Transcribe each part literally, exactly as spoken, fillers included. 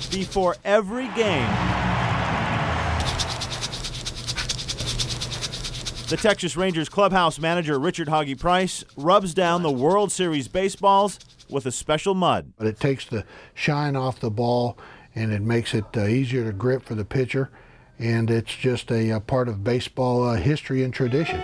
before every game. The Texas Rangers clubhouse manager, Richard Hoggy Price, rubs down the World Series baseballs with a special mud. But it takes the shine off the ball, and it makes it uh, easier to grip for the pitcher, and it's just a, a part of baseball uh, history and tradition.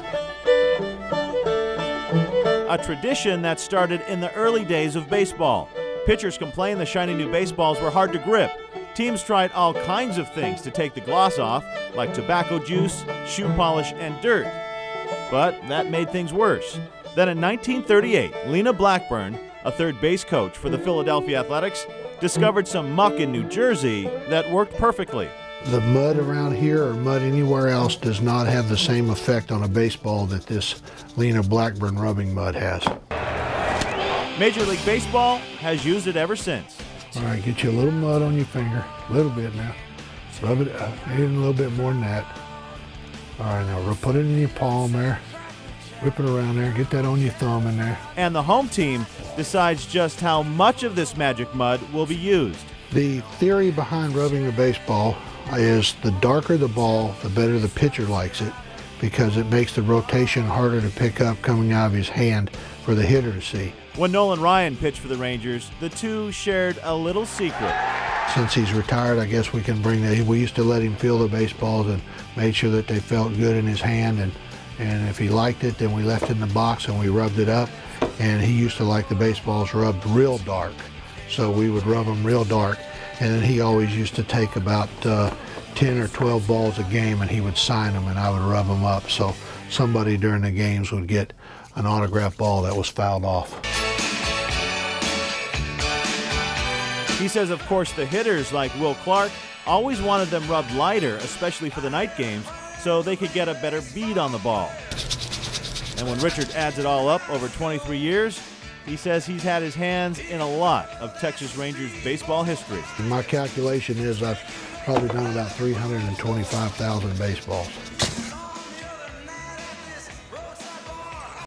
A tradition that started in the early days of baseball. Pitchers complained the shiny new baseballs were hard to grip. Teams tried all kinds of things to take the gloss off, like tobacco juice, shoe polish, and dirt. But that made things worse. Then in nineteen thirty-eight, Lena Blackburn, a third base coach for the Philadelphia Athletics, discovered some muck in New Jersey that worked perfectly. The mud around here or mud anywhere else does not have the same effect on a baseball that this Lena Blackburn rubbing mud has. Major League Baseball has used it ever since. All right, get you a little mud on your finger, a little bit now. Rub it up, maybe a little bit more than that. All right, now we'll put it in your palm there. Whip it around there, get that on your thumb in there. And the home team decides just how much of this magic mud will be used. The theory behind rubbing a baseball is the darker the ball, the better the pitcher likes it, because it makes the rotation harder to pick up coming out of his hand for the hitter to see. When Nolan Ryan pitched for the Rangers, the two shared a little secret. Since he's retired, I guess we can bring that. We used to let him feel the baseballs and made sure that they felt good in his hand, and, and if he liked it, then we left it in the box and we rubbed it up, and he used to like the baseballs rubbed real dark. So we would rub them real dark, and then he always used to take about uh, ten or twelve balls a game, and he would sign them and I would rub them up, so somebody during the games would get an autographed ball that was fouled off. He says, of course, the hitters like Will Clark always wanted them rubbed lighter, especially for the night games, so they could get a better bead on the ball. And when Richard adds it all up over twenty-three years, he says he's had his hands in a lot of Texas Rangers baseball history. My calculation is I've probably done about three hundred twenty-five thousand baseballs.